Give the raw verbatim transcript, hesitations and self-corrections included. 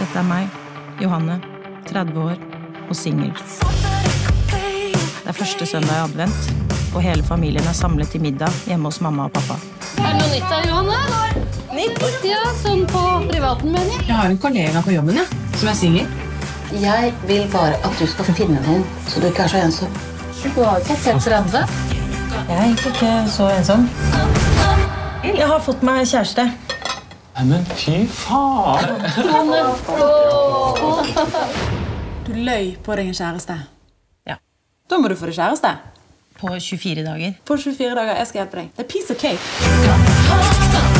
Dette er meg, Johanne, tretti år og singel. Det er første søndag i advent, og hele familien er samlet til middag hjemme hos mamma og pappa. Er det noe nytt da, Johanne? Nytt? Ja, sånn på privaten, mener jeg. Jeg har en kollega på jobben, ja, som er singel. Jeg vil bare at du skal finne noen, så du ikke er så ensom. Du har ikke sett tretti. Jeg er egentlig ikke så ensom. Jeg har fått meg kjæreste. Men fy faen! Du løy på deg en kjæreste. Ja. Da må du få deg kjæreste. På tjuefire dager. På tjuefire dager, jeg skal hjelpe deg. Det er piece of cake.